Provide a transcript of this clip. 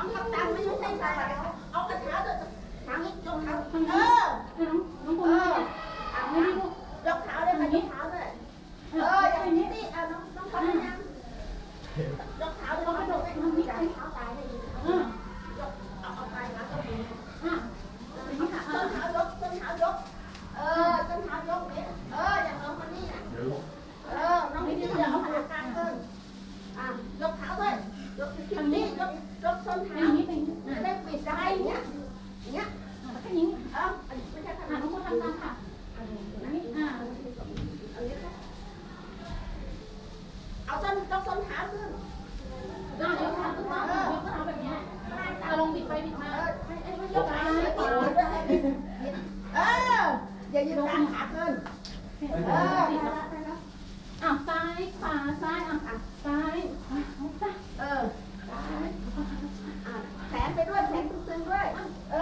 องทำตามไม่ใช่ใส่เอากระเท้าเถอะทางนี้ยกเท้าน้องไม่ได้ลูกยกเท้าได้ไหมยกเท้าเลยอย่างนี้ดิน้องทำยังยกเท้าเลยน้องกระโดดได้มีการเท้าตายได้ดียกเอาไปนะตรงนี้ต้นเท้ายกต้นเท้ายกต้นเท้ายกเนี่ยอย่างน้องคนนี้นะน้องนี่จะเอาขาการขึ้นยกเท้าด้วยยกทางนี้ยกส้นเท้าอย่างนี้เป็นจะได้ปิดได้อย่างเงี้ยแค่นี้ไม่ใช่ขนาดน้องคนทำตามค่ะอันนี้เอาส้นยกส้นเท้าขึ้นยกเท้าขึ้นยกเท้าแบบนี้ลงบิดไปบิดมายกเท้าให้ก่อนอย่ายืนกลางขาขึ้นซ้ายขวาซ้ายซ้ายแขนไปด้วยแขนตึงๆด้วย